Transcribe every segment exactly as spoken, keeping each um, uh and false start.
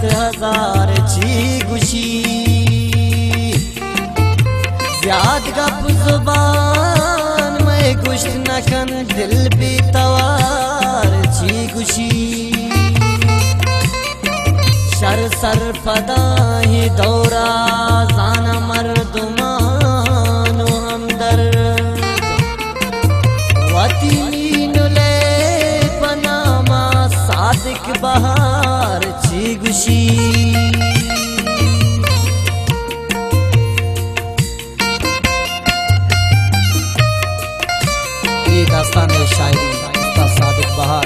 हजार छी गुशी ज्याद गप जुबान में गुश नखन दिल भी तवार छी गुशी शर सर पदाही दौरा जाना मर्दुमानो हमदर्द वती नुले पनामा सादिक बहार छी गुशी ये दास्तान शायरी उस्ताद सादिक बहार।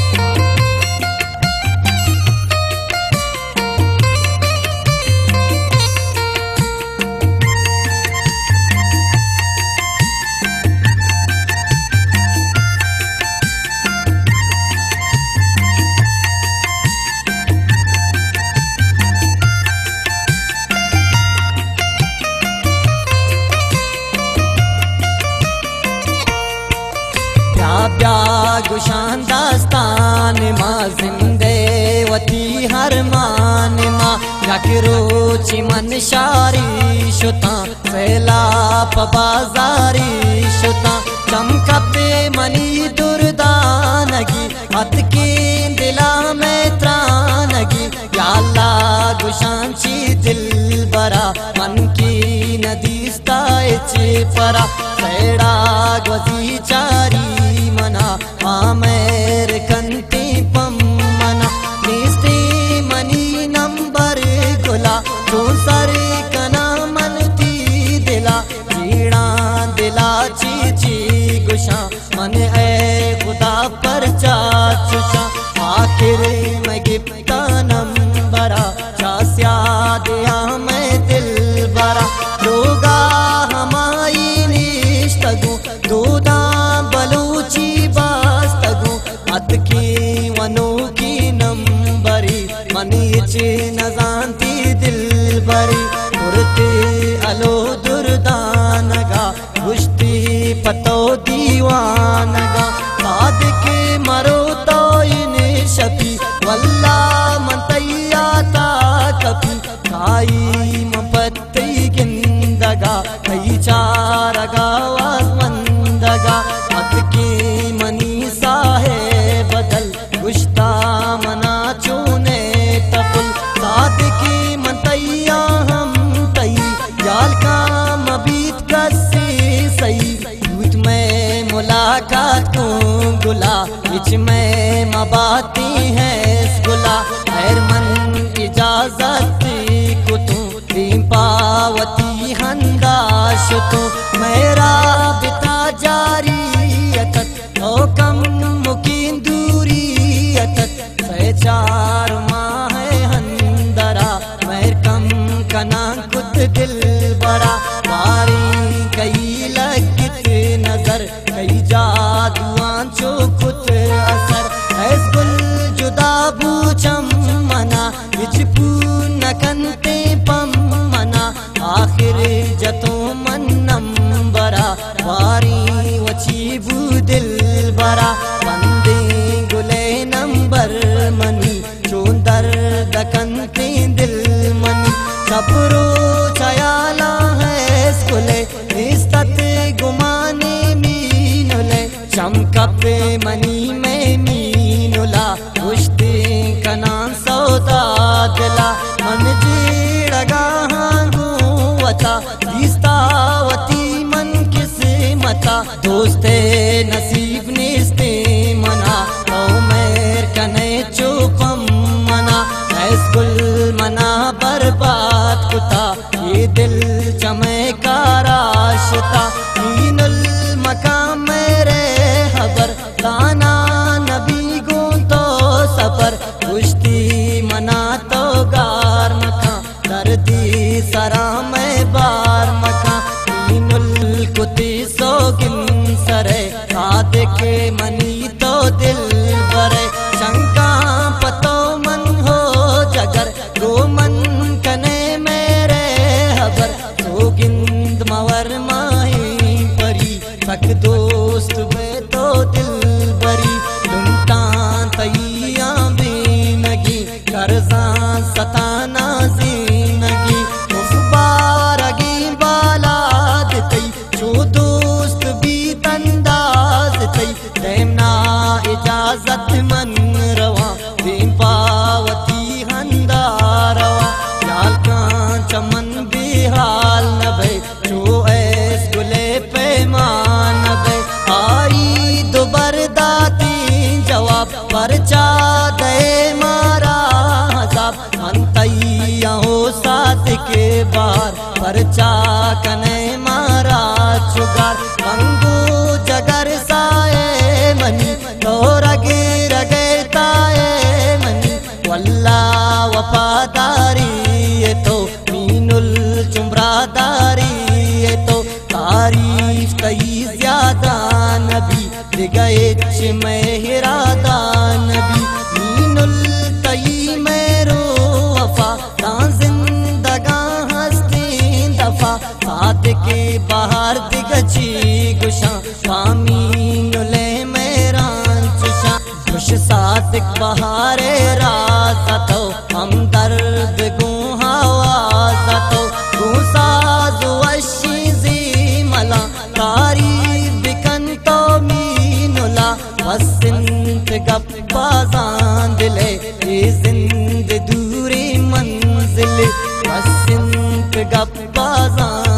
गुशान दास्तान माँ जिंदे वती हर मान माँ यकरो चिमन शारी शुता सेला बाजारी शुता चमकपे मनी दुर्दानगी हत की दिला में त्रानगी या अल्लाह गुशान ची दिल बरा मन की नदी स्ताए ची परा सेड़ा गजी चारी मना आमेर कंती पम मना निस्ती मनी नंबर गुला तो सारे कना मनती दिला चीड़ा दिला ची ची गुशा मन ए खुदा पर चाचुशा आखिर में गिफ्ता नंबरा चास्या दिया मैं दिल बरा लोगा हमारी निष्ठगु दूधा बलूची बास्तगु अत की वनो की नंबरी मनीचे न जानती दिल बरी उड़ते अलो दुर्दानगा गुश्ती पतो दीवानगा बाद के मरो तो इन शफी वल्ला मंतैया ता कपी खाई मपत्ती गिंदगा कई चारगा वाजमंदगा मत की मनी साहे बदल गुश्ता मना चूने तपुल साद की मंतैया हम तई याल का मबीत कसी सही दूध में मुलाकात को गुला बिच में मबाती है गुला खैर मन इजाजत को तू पावती हंदाश तो मेरा बिता जारी अतत ओ कम मुकीन दूरी अतत से चार माह हंदरा मैर कम कना कुत दिल बरा बारी कई लगित नजर कई जादुआं चो कुत असर ऐस गुल जुदा बूचम मना विचपू नकनते पम मना आखिर जतो मन नंबरा वारी वची बू दिल बरा बंदे गुले नंबर मनी चोंदर दकनते दिल मनी सबरो चयाला है स्कुले इस्तत गुमाने मीनुले चमकपे मनी में मीनुला उश्ते कना सौदा दिला मन जीड़गा हांगुवता दीस्तावती मन किसे मता दोस्ते नसीब निस्ते मना तो मेर कने चुपम मना ऐस गुल मना बर्बाद कुता ये दिल चमे का राशता मीनुल मकाम मेरे खबर दाना नबी गो तो सफर कुश्ती मना तो गार मखा दर्दी सरा में बार मखा मीनुल कुती सोगिन सरे साद के मनी तो दिल भरे शंका पतो मन हो जगर गो मन कने मेरे खबर सोगिंद मवर माही परी सक दोस्त बे तो दिल भरी लुमटा तैया भी नगी कर्जा सत इजाजत मन रवा प्रेम पावती हंदारवा याल का चमन बिहाल नबे जो ऐस गुले पैमान नबे आई दुबर दाती जवाब परचा दे मारा हजाब अंतैया हो साथ के बार परचा कने मारा चुगार मंगू जगर साए मनी तो रगे रगे ताए मनी वल्ला वफादारी ये तो मीनुल चुमरादारी ये तो तारीफ कई ज्यादा नबी दिगए मेहरादा नबी मीनुल तई मेरो वफा जिंदगा हस्ती दफा साथ के बाहर दिगची गुशा कामीनुले मेरा चुशा गुश साथ बहारे रात तो हम दर्द गु हवा तो गुसा जुवशी जी मला कारी बिकन तो मीनुला वसिंत गप्पाजान दिले जिंद दूरी मंजिल वसिंत गप्पाजान